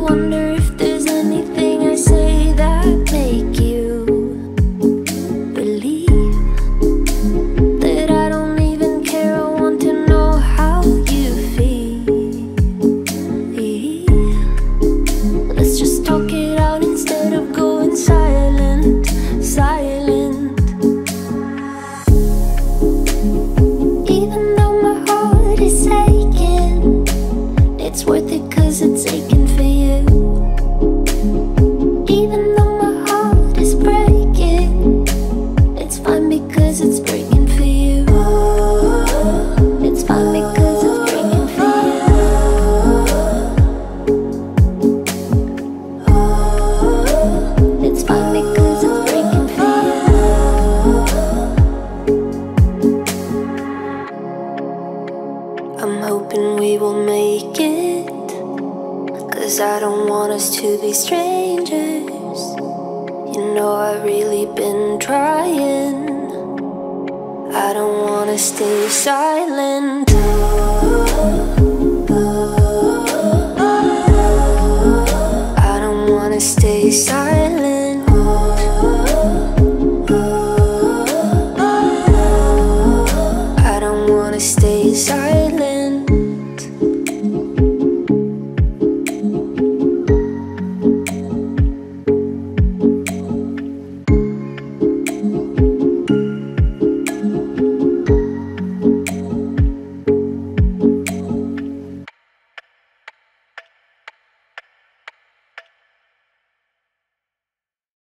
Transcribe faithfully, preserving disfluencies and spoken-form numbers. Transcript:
wonder if there's anything I say that make you believe that I don't even care. I want to know how you feel. Let's just talk it out instead of going silent, silent. Even though my heart is aching, it's worth it 'cause it's aching for you. Even though my heart is breaking, it's fine because it's breaking for you. It's fine because it's breaking for you. It's fine because it's breaking for you. I'm hoping we will make it, 'cause I don't want us to be strangers. You know I've really been trying. I don't wanna stay silent. I don't wanna stay silent.